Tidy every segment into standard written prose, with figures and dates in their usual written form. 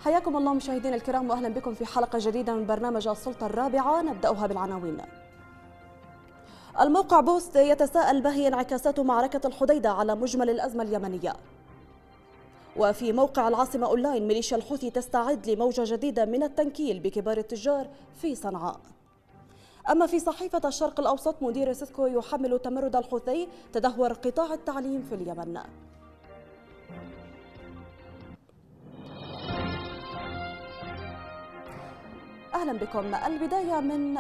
حياكم الله مشاهدينا الكرام واهلا بكم في حلقه جديده من برنامج السلطه الرابعه. نبداها بالعناوين. الموقع بوست يتساءل ما هي انعكاسات معركه الحديده على مجمل الازمه اليمنيه. وفي موقع العاصمه اونلاين ميليشيا الحوثي تستعد لموجه جديده من التنكيل بكبار التجار في صنعاء. أما في صحيفة الشرق الأوسط مدير سيسكو يحمل تمرد الحوثي تدهور قطاع التعليم في اليمن. أهلا بكم. البداية من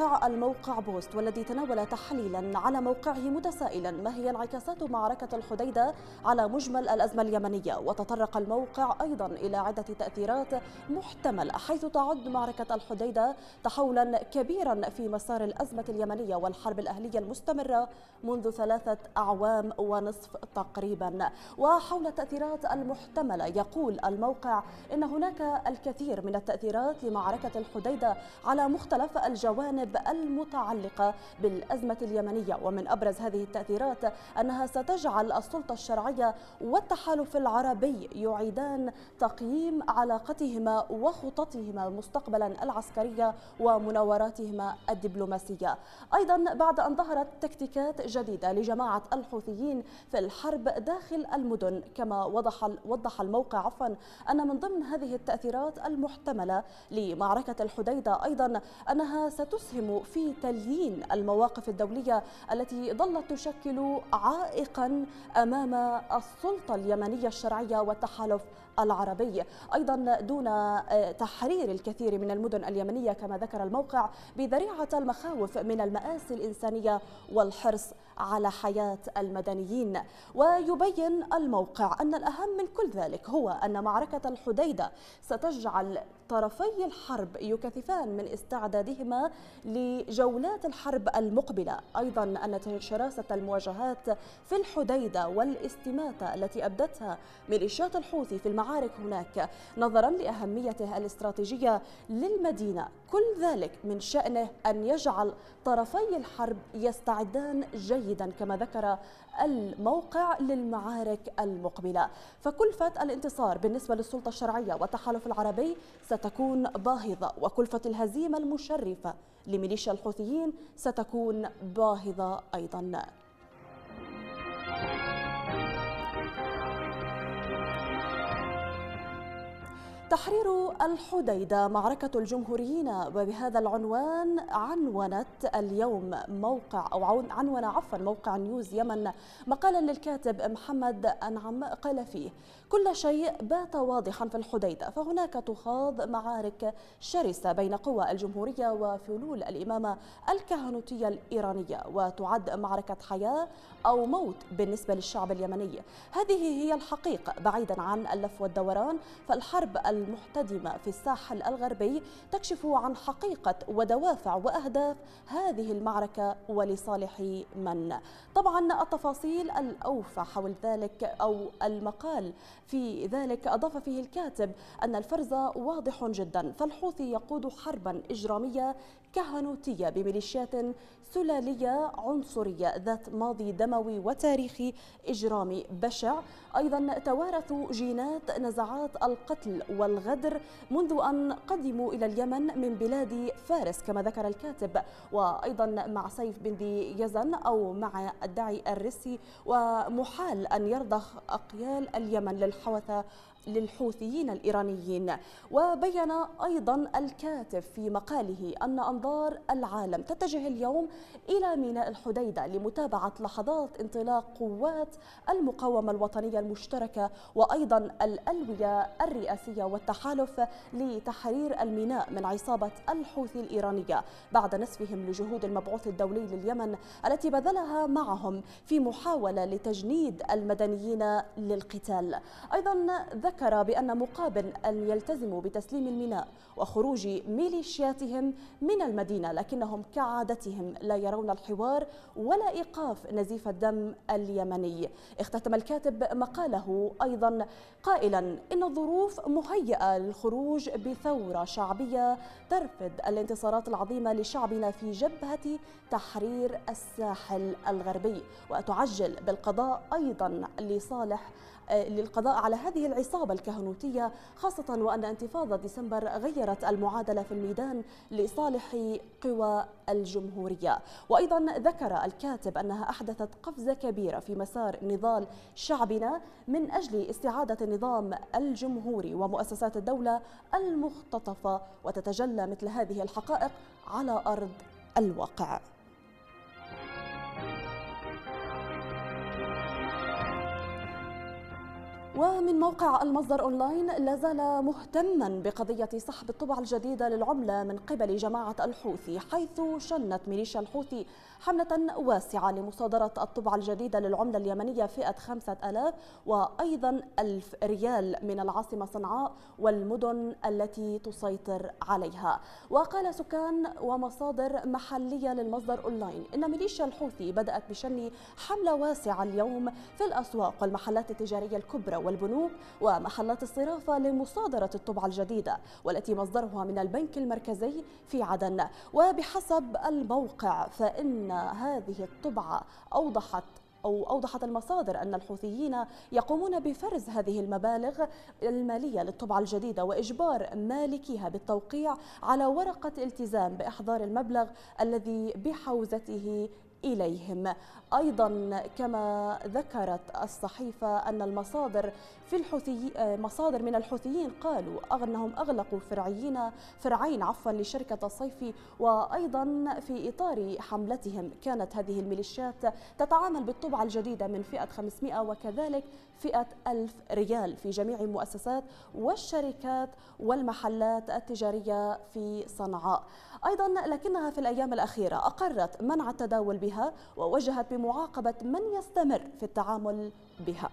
الموقع بوست، والذي تناول تحليلا على موقعه متسائلا ما هي انعكاسات معركة الحديدة على مجمل الأزمة اليمنية. وتطرق الموقع أيضا إلى عدة تأثيرات محتملة، حيث تعد معركة الحديدة تحولا كبيرا في مسار الأزمة اليمنية والحرب الأهلية المستمرة منذ 3 أعوام ونصف تقريبا. وحول التأثيرات المحتملة يقول الموقع إن هناك الكثير من التأثيرات لمعركة الحديدة على مختلف الجوانب المتعلقة بالأزمة اليمنية. ومن أبرز هذه التأثيرات أنها ستجعل السلطة الشرعية والتحالف العربي يعيدان تقييم علاقتهما وخططهما مستقبلا العسكرية ومناوراتهما الدبلوماسية. أيضا بعد أن ظهرت تكتيكات جديدة لجماعة الحوثيين في الحرب داخل المدن، كما وضح الموقع أن من ضمن هذه التأثيرات المحتملة لمعركة الحديدة أيضا أنها ستسهم في تليين المواقف الدولية التي ظلت تشكل عائقا أمام السلطة اليمنية الشرعية والتحالف العربي، أيضا دون تحرير الكثير من المدن اليمنية كما ذكر الموقع، بذريعة المخاوف من المآسي الإنسانية والحرص على حياة المدنيين. ويبين الموقع أن الأهم من كل ذلك هو أن معركة الحديدة ستجعل طرفي الحرب يكثفان من استعدادهما لجولات الحرب المقبلة. أيضا أن شراسة المواجهات في الحديدة والاستماتة التي أبدتها ميليشيات الحوثي في المعارك هناك نظرا لأهميته الاستراتيجية للمدينة، كل ذلك من شأنه أن يجعل طرفي الحرب يستعدان جيدا كما ذكر الموقع للمعارك المقبلة. فكلفة الانتصار بالنسبة للسلطة الشرعية والتحالف العربي ستكون باهظة، وكلفة الهزيمة المشرفة لميليشيا الحوثيين ستكون باهظة أيضا. تحرير الحديدة معركة الجمهوريين، وبهذا العنوان عنون موقع نيوز يمن مقالا للكاتب محمد أنعم قال فيه: كل شيء بات واضحا في الحديدة، فهناك تخاض معارك شرسة بين قوى الجمهورية وفلول الإمامة الكهنوتية الإيرانية، وتعد معركة حياة أو موت بالنسبة للشعب اليمني. هذه هي الحقيقة بعيدا عن اللف والدوران، فالحرب المحتدمة في الساحل الغربي تكشف عن حقيقة ودوافع وأهداف هذه المعركة ولصالح من. طبعا التفاصيل الأوفى حول ذلك أو المقال في ذلك أضاف فيه الكاتب أن الفرز واضح جدا، فالحوثي يقود حربا إجرامية كهنوتية بميليشيات سلالية عنصرية ذات ماضي دموي وتاريخي إجرامي بشع. أيضا توارثوا جينات نزعات القتل والغدر منذ أن قدموا إلى اليمن من بلاد فارس كما ذكر الكاتب، وأيضا مع سيف بن ذي يزن أو مع الداعي الرسي، ومحال أن يرضخ أقيال اليمن للحوثة للحوثيين الإيرانيين. وبين أيضا الكاتب في مقاله أن أنظار العالم تتجه اليوم إلى ميناء الحديدة لمتابعة لحظات انطلاق قوات المقاومة الوطنية المشتركة وأيضا الألوية الرئاسية والتحالف لتحرير الميناء من عصابة الحوثي الإيرانية بعد نسفهم لجهود المبعوث الدولي لليمن التي بذلها معهم في محاولة لتجنيد المدنيين للقتال. أيضا ذكر بأن مقابل أن يلتزموا بتسليم الميناء وخروج ميليشياتهم من المدينة، لكنهم كعادتهم لا يرون الحوار ولا إيقاف نزيف الدم اليمني. اختتم الكاتب مقاله أيضا قائلا إن الظروف مهيئة للخروج بثورة شعبية ترفض الانتصارات العظيمة لشعبنا في جبهة تحرير الساحل الغربي، وتعجل بالقضاء أيضا لصالح للقضاء على هذه العصابة الكهنوتية، خاصة وأن انتفاضة ديسمبر غيرت المعادلة في الميدان لصالح قوى الجمهورية. وأيضا ذكر الكاتب أنها أحدثت قفزة كبيرة في مسار نضال شعبنا من أجل استعادة النظام الجمهوري ومؤسسات الدولة المختطفة، وتتجلى مثل هذه الحقائق على أرض الواقع. ومن موقع المصدر أونلاين، لا زال مهتما بقضية سحب الطبعة الجديدة للعملة من قبل جماعة الحوثي، حيث شنت ميليشيا الحوثي حملة واسعة لمصادرة الطبعة الجديدة للعملة اليمنية فئة 5000 وأيضا 1000 ريال من العاصمة صنعاء والمدن التي تسيطر عليها. وقال سكان ومصادر محلية للمصدر أونلاين إن ميليشيا الحوثي بدأت بشن حملة واسعة اليوم في الأسواق والمحلات التجارية الكبرى والبنوك ومحلات الصرافة لمصادرة الطبعة الجديدة، والتي مصدرها من البنك المركزي في عدن. وبحسب الموقع فإن هذه الطبعة أوضحت المصادر أن الحوثيين يقومون بفرز هذه المبالغ المالية للطبعة الجديدة وإجبار مالكيها بالتوقيع على ورقة التزام بإحضار المبلغ الذي بحوزته إليهم. أيضا كما ذكرت الصحيفة أن المصادر مصادر من الحوثيين قالوا أنهم أغلقوا فرعين لشركة الصيفي. وأيضا في إطار حملتهم كانت هذه الميليشيات تتعامل بالطبعة الجديدة من فئة 500 وكذلك فئة 1000 ريال في جميع المؤسسات والشركات والمحلات التجارية في صنعاء. أيضا لكنها في الأيام الأخيرة أقرت منع التداول بها ووجهت بمعاقبة من يستمر في التعامل بها.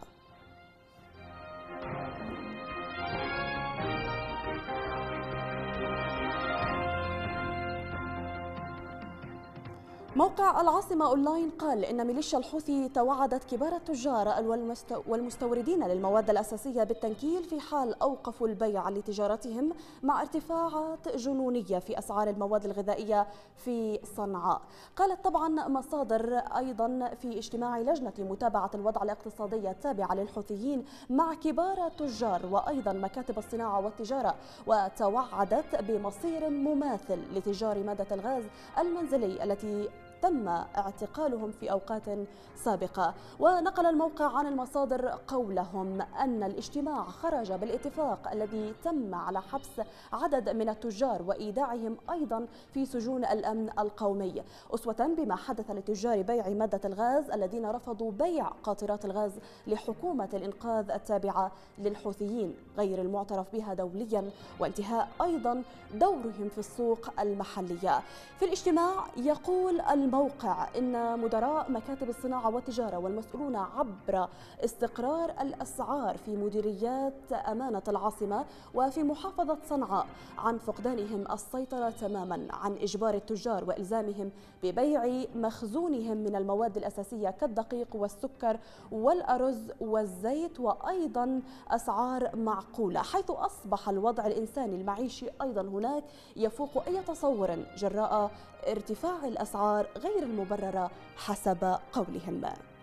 موقع العاصمة أونلاين قال إن ميليشيا الحوثي توعدت كبار التجار والمستوردين للمواد الأساسية بالتنكيل في حال أوقفوا البيع لتجارتهم مع ارتفاعات جنونية في أسعار المواد الغذائية في صنعاء. قالت طبعا مصادر أيضا في اجتماع لجنة متابعة الوضع الاقتصادي التابعة للحوثيين مع كبار التجار وأيضا مكاتب الصناعة والتجارة، وتوعدت بمصير مماثل لتجار مادة الغاز المنزلي التي تم اعتقالهم في أوقات سابقة. ونقل الموقع عن المصادر قولهم أن الاجتماع خرج بالاتفاق الذي تم على حبس عدد من التجار وإيداعهم أيضا في سجون الأمن القومي، أسوة بما حدث لتجار بيع مادة الغاز الذين رفضوا بيع قاطرات الغاز لحكومة الإنقاذ التابعة للحوثيين غير المعترف بها دوليا، وانتهاء أيضا دورهم في السوق المحلية. في الاجتماع يقول الموقع إن مدراء مكاتب الصناعة والتجارة والمسؤولون عبر استقرار الأسعار في مديريات أمانة العاصمة وفي محافظة صنعاء عن فقدانهم السيطرة تماما عن إجبار التجار وإلزامهم ببيع مخزونهم من المواد الأساسية كالدقيق والسكر والأرز والزيت وأيضا أسعار معقولة، حيث أصبح الوضع الإنساني المعيشي أيضا هناك يفوق أي تصور جراء ارتفاع الأسعار غير المبررة حسب قولهم.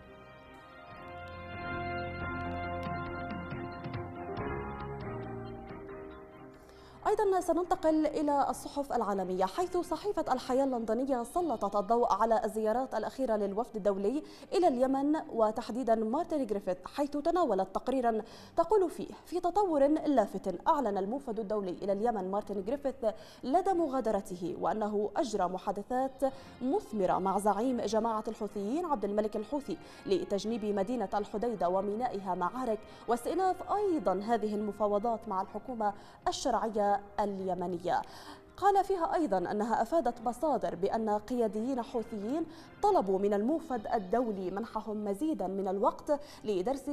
أيضا سننتقل إلى الصحف العالمية، حيث صحيفة الحياة اللندنية سلطت الضوء على الزيارات الأخيرة للوفد الدولي إلى اليمن وتحديدا مارتن غريفيث، حيث تناولت تقريرا تقول فيه: في تطور لافت أعلن الموفد الدولي إلى اليمن مارتن غريفيث لدى مغادرته وأنه أجرى محادثات مثمرة مع زعيم جماعة الحوثيين عبد الملك الحوثي لتجنيب مدينة الحديدة ومينائها معارك واستئناف أيضا هذه المفاوضات مع الحكومة الشرعية اليمنية. قال فيها أيضا أنها أفادت مصادر بأن قياديين حوثيين طلبوا من الموفد الدولي منحهم مزيدا من الوقت لدرس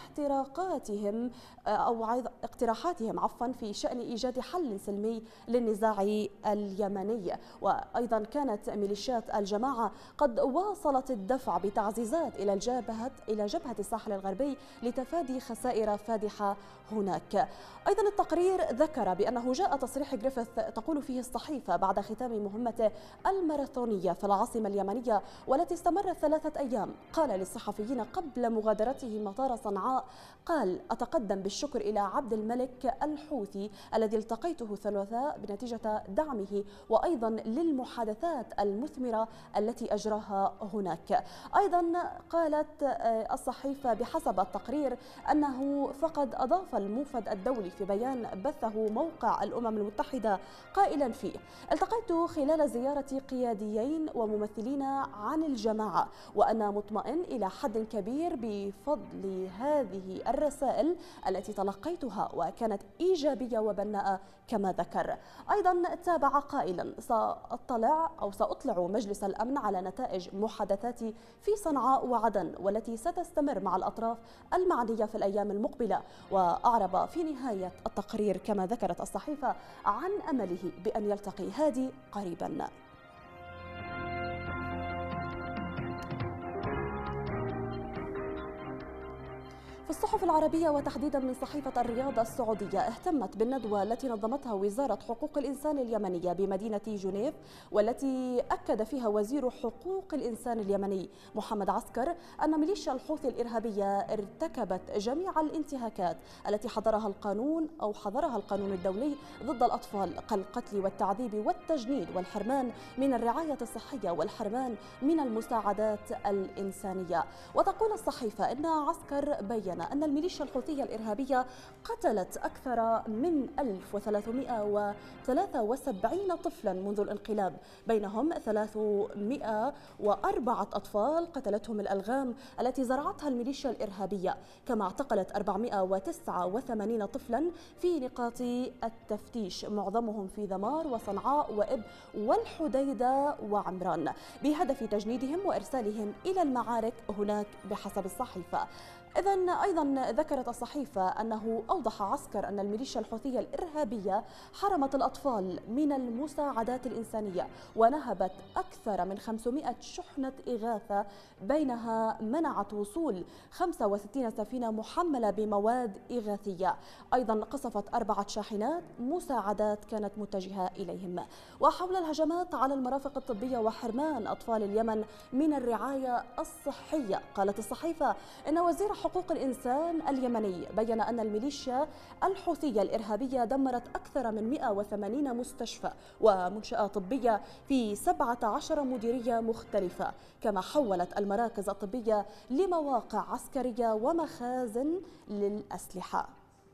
اقتراحاتهم في شأن إيجاد حل سلمي للنزاع اليمني. وأيضا كانت ميليشيات الجماعة قد واصلت الدفع بتعزيزات إلى جبهة الساحل الغربي لتفادي خسائر فادحة هناك. أيضا التقرير ذكر بأنه جاء تصريح غريفيث تقول فيه هذه الصحيفة بعد ختام مهمته الماراثونية في العاصمة اليمنية والتي استمرت 3 أيام، قال للصحفيين قبل مغادرته مطار صنعاء: قال: أتقدم بالشكر إلى عبد الملك الحوثي الذي التقيته الثلاثاء بنتيجة دعمه، وأيضا للمحادثات المثمرة التي أجراها هناك. أيضا قالت الصحيفة بحسب التقرير أنه فقد أضاف الموفد الدولي في بيان بثه موقع الأمم المتحدة قائلا فيه: التقيت خلال زيارة قياديين وممثلين عن الجماعة، وأنا مطمئن إلى حد كبير بفضل هذه الرسائل التي تلقيتها، وكانت إيجابية وبناءة كما ذكر. أيضا تابع قائلا: سأطلع مجلس الأمن على نتائج محادثاتي في صنعاء وعدن والتي ستستمر مع الأطراف المعنية في الأيام المقبلة. وأعرب في نهاية التقرير كما ذكرت الصحيفة عن أمله بأن يلتقي هادي قريبا. في الصحف العربية وتحديدا من صحيفة الرياض السعودية، اهتمت بالندوة التي نظمتها وزارة حقوق الإنسان اليمنية بمدينة جنيف، والتي أكد فيها وزير حقوق الإنسان اليمني محمد عسكر أن ميليشيا الحوثي الإرهابية ارتكبت جميع الانتهاكات التي حظرها القانون الدولي ضد الأطفال كالقتل والتعذيب والتجنيد والحرمان من الرعاية الصحية والحرمان من المساعدات الإنسانية. وتقول الصحيفة إن عسكر بين أن الميليشيا الحوثية الإرهابية قتلت أكثر من 1373 طفلا منذ الانقلاب، بينهم 304 أطفال قتلتهم الألغام التي زرعتها الميليشيا الإرهابية، كما اعتقلت 489 طفلا في نقاط التفتيش، معظمهم في ذمار وصنعاء وإب والحديدة وعمران، بهدف تجنيدهم وإرسالهم إلى المعارك هناك بحسب الصحيفة. إذن أيضا ذكرت الصحيفة أنه أوضح عسكر أن الميليشيا الحوثية الإرهابية حرمت الأطفال من المساعدات الإنسانية ونهبت أكثر من 500 شحنة إغاثة، بينها منعت وصول 65 سفينة محملة بمواد إغاثية. أيضا قصفت 4 شاحنات مساعدات كانت متجهة إليهم. وحول الهجمات على المرافق الطبية وحرمان أطفال اليمن من الرعاية الصحية، قالت الصحيفة إن وزير حقوق الإنسان اليمني بيّن أن الميليشيا الحوثية الإرهابية دمرت أكثر من 180 مستشفى ومنشآت طبية في 17 مديرية مختلفة، كما حولت المراكز الطبية لمواقع عسكرية ومخازن للأسلحة.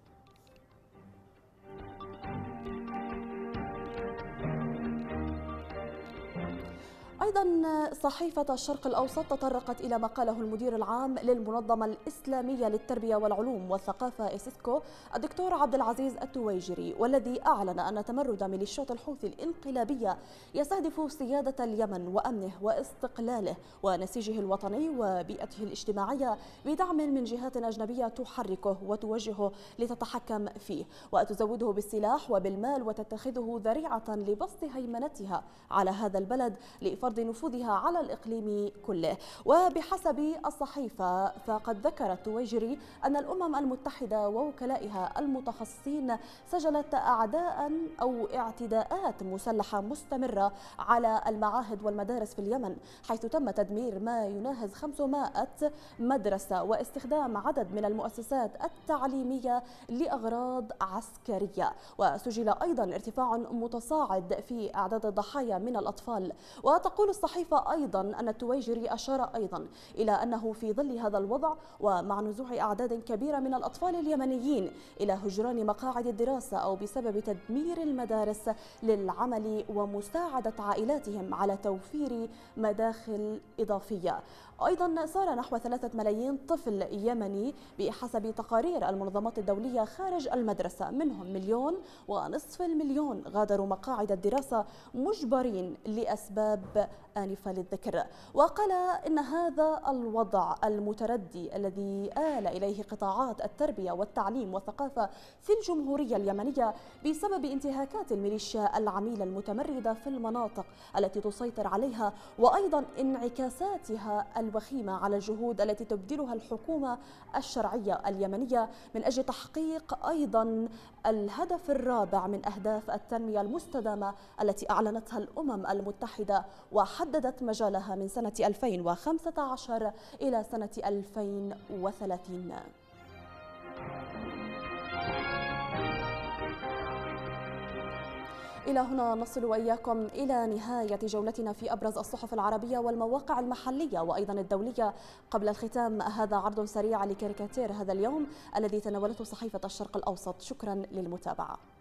أيضا صحيفة الشرق الأوسط تطرقت إلى ما قاله المدير العام للمنظمة الإسلامية للتربية والعلوم والثقافة إسيسكو الدكتور عبد العزيز التويجري، والذي أعلن أن تمرد ميليشيات الحوثي الانقلابية يستهدف سيادة اليمن وأمنه واستقلاله ونسيجه الوطني وبيئته الاجتماعية بدعم من جهات أجنبية تحركه وتوجهه لتتحكم فيه وتزوده بالسلاح وبالمال وتتخذه ذريعة لبسط هيمنتها على هذا البلد لفرض نفوذها على الإقليم كله. وبحسب الصحيفة فقد ذكر التويجري أن الأمم المتحدة ووكلائها المتخصصين سجلت اعتداءات مسلحة مستمرة على المعاهد والمدارس في اليمن، حيث تم تدمير ما يناهز 500 مدرسة واستخدام عدد من المؤسسات التعليمية لأغراض عسكرية. وسجل أيضا ارتفاع متصاعد في أعداد الضحايا من الأطفال. وتقول الصحيفة أيضا أن التويجري أشار أيضا إلى أنه في ظل هذا الوضع ومع نزوح أعداد كبيرة من الأطفال اليمنيين إلى هجران مقاعد الدراسة أو بسبب تدمير المدارس للعمل ومساعدة عائلاتهم على توفير مداخل إضافية. أيضا صار نحو 3 ملايين طفل يمني بحسب تقارير المنظمات الدولية خارج المدرسة، منهم 1.5 مليون غادروا مقاعد الدراسة مجبرين لأسباب آنفة للذكر. وقال إن هذا الوضع المتردي الذي آل إليه قطاعات التربية والتعليم والثقافة في الجمهورية اليمنية بسبب انتهاكات الميليشيا العميلة المتمردة في المناطق التي تسيطر عليها، وأيضا انعكاساتها وخيمة على الجهود التي تبذلها الحكومة الشرعية اليمنية من أجل تحقيق أيضا الهدف الرابع من أهداف التنمية المستدامة التي أعلنتها الأمم المتحدة وحددت مجالها من سنة 2015 إلى سنة 2030. إلى هنا نصل وإياكم إلى نهاية جولتنا في أبرز الصحف العربية والمواقع المحلية وأيضا الدولية. قبل الختام هذا عرض سريع لكاريكاتير هذا اليوم الذي تناولته صحيفة الشرق الأوسط. شكرا للمتابعة.